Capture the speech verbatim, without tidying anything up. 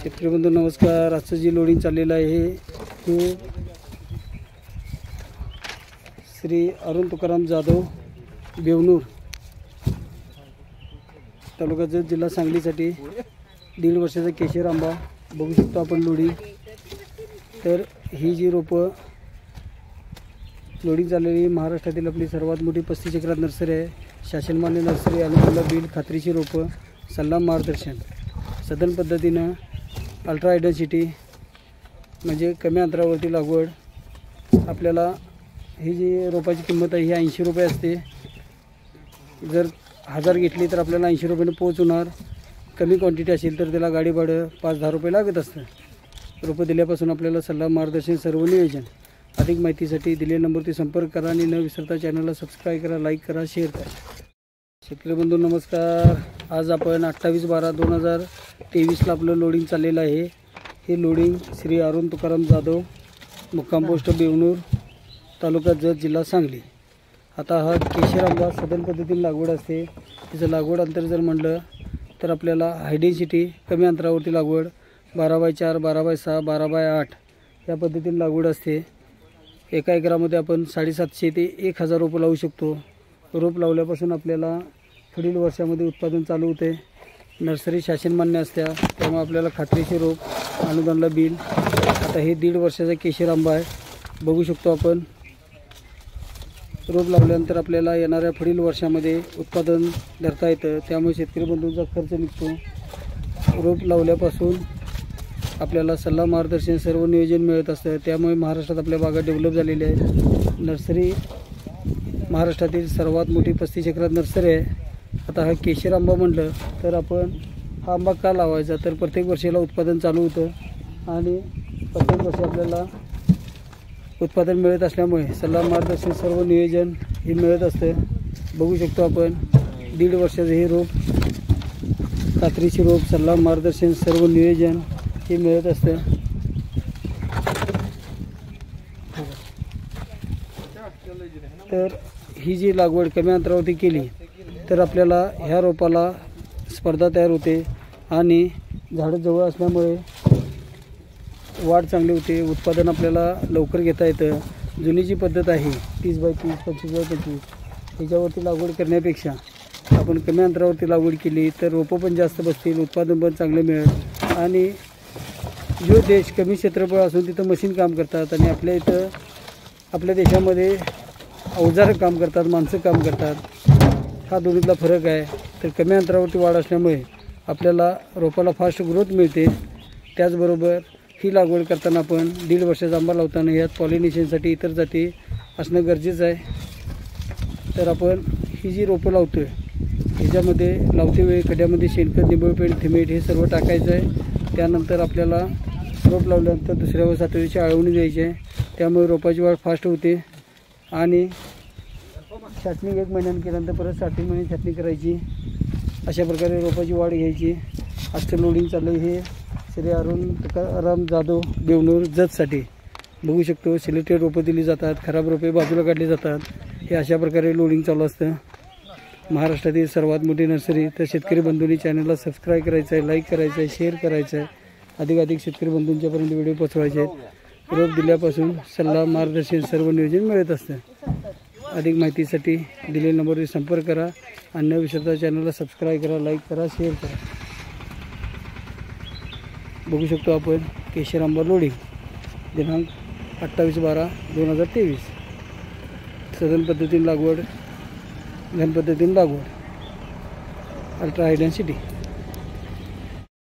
शेतकरी बंधू नमस्कार। आजचं जी लोडिंग चाललेलं आहे हे श्री अरुण तुकाराम जाधव बेवनूर तालुका जत जिल्हा सांगलीसाठी दीड वर्षाचा केशर आंबा बघू शकतो आपण लोडिंग। तर ही जी रोपं लोडिंग चाललेली महाराष्ट्रातील आपली सर्वात मोठी पस्तीस एकरात नर्सरी आहे। शासनमान्य नर्सरी अनुदान बिल खात्रीची रोपं सल्ला मार्गदर्शन सदन पद्धतीनं अल्ट्रा हायडेन्सिटी म्हणजे कमी अंतरावरती लागवड। आपल्याला ही जी रोपाची किंमत आहे ही ऐंशी रुपये असते। जर हजार घेतली तर आपल्याला ऐंशी रुपयाने पोहोचणार। कमी क्वांटिटी असेल तर त्याला गाडी भाडं पाच दहा रुपये लागत असतं। रोपं दिल्यापासून आपल्याला सल्ला मार्गदर्शन सर्व नियोजन। अधिक माहितीसाठी दिलेल्या नंबरवरती संपर्क करा आणि न विसरता चॅनलला सबस्क्राईब करा, लाईक करा, शेअर करा। शेतकरी बंधू नमस्कार। आज आपण अठ्ठावीस बारा दोन हजार तेवीसला आपलं लोडिंग चाललेलं आहे। हे लोडिंग श्री अरुण तुकाराम जाधव मुक्काम पोस्ट बेवनूर तालुका जत जिल्हा सांगली। आता हा केशर आंबा सदन पद्धतीने लागवड असते। त्याचं लागवड अंतर जर म्हणलं तर आपल्याला हायडेन्सिटी कमी अंतरावरती लागवड बारा बाय चार बारा बाय सहा बारा बाय आठ या पद्धतीने लागवड असते। एका एकरामध्ये आपण साडेसातशे ते एक हजार रोपं लावू शकतो। रोप लावल्यापासून आपल्याला पुढील वर्षामध्ये उत्पादन चालू होते। नर्सरी शासनमान्य असत्या त्यामुळे आपल्याला खात्रीचे रोप अनुदानला बिल। आता हे दीड वर्षाचा केशर आंबा आहे बघू शकतो आपण। रोप लावल्यानंतर आपल्याला येणाऱ्या पुढील वर्षामध्ये उत्पादन धरता येतं, त्यामुळे शेतकरी बंधूंचा खर्च निघतो। रोप लावल्यापासून आपल्याला सल्ला मार्गदर्शन सर्व नियोजन मिळत असतं, त्यामुळे महाराष्ट्रात आपल्या बागा डेव्हलप झालेल्या आहेत। नर्सरी महाराष्ट्रातील सर्वात मोठी पस्तीस एकरात नर्सरी आहे। आता हा केशर आंबा म्हटलं तर आपण हा आंबा का लावायचा तर प्रत्येक वर्षाला उत्पादन चालू होतं आणि प्रत्येक वर्षी आपल्याला उत्पादन मिळत असल्यामुळे सल्ला मार्गदर्शन सर्व नियोजन हे मिळत असतं। बघू शकतो आपण दीड वर्षाचं हे रोप खात्रीची रोप सल्ला मार्गदर्शन सर्व नियोजन हे मिळत असतं। तर ही जी लागवड कमी अंतरावरती केली तर आपल्याला ह्या रोपाला स्पर्धा तयार होते आणि झाडं जवळ असल्यामुळे वाढ चांगली होते। उत्पादन आपल्याला लवकर घेता येतं। जुनी जी पद्धत आहे तीस बाय तीस पंचवीस बाय पंचवीस ह्याच्यावरती लागवड करण्यापेक्षा आपण कमी अंतरावरती लागवड केली तर रोपं पण जास्त बसतील, उत्पादन पण चांगलं मिळेल। आणि जो देश कमी क्षेत्रफळ असून तिथं मशीन काम करतात आणि आपल्या इथं आपल्या देशामध्ये अवजार काम करतात, माणसं काम करतात, हा दोन्हीतला फरक आहे। तर कमी अंतरावरती वाढ असल्यामुळे आपल्याला रोपाला फास्ट ग्रोथ मिळते। त्याचबरोबर ही लागवड करताना आपण दीड वर्षाचा आंबा लावताना यात पॉलिनेशनसाठी इतर जाती असणं गरजेचं आहे। तर आपण ही जी रोपं लावतो आहे ह्याच्यामध्ये लावते वेळी खड्यामध्ये शेणखत, निंबळपेंड, थिमेट हे सर्व टाकायचं आहे। त्यानंतर आपल्याला रोप लावल्यानंतर दुसऱ्या व सातव्या दिवशी आळवणी द्यायची आहे, त्यामुळे रोपाची वाढ फास्ट होते। आणि छाटणी एक महिन्यानं केल्यानंतर परत सात महिने छाटणी करायची, अशा प्रकारे रोपाची वाढ घ्यायची। आजचं लोडिंग चाललं हे श्री अरुण तुकाराम जाधव बेवनूर जतसाठी बघू शकतो। सिलेक्टेड रोपं दिली जातात, खराब रोपे बाजूला काढली जातात, हे अशा प्रकारे लोडिंग चालू असतं। महाराष्ट्रातील सर्वात मोठी नर्सरी। तर शेतकरी बंधूंनी चॅनलला सबस्क्राईब करायचं आहे, लाईक करायचं आहे, शेअर करायचं आहे। अधिक अधिक शेतकरी बंधूंच्यापर्यंत व्हिडिओ पोचवायचे आहेत। रोप दिल्यापासून सल्ला मार्गदर्शन सर्व नियोजन मिळत असतं। अधिक माहितीसाठी दिलेल्या नंबरवर संपर्क करा आणि न विसरता चॅनलला सबस्क्राईब करा, लाईक करा, शेअर करा। बघू शकतो आपण केशर आंबा लोडिंग दिनांक अठ्ठावीस बारा दोन हजार तेवीस सदन पद्धतीने लागवड, घन पद्धतीने लागवड, अल्ट्रा हायडेन्सिटी।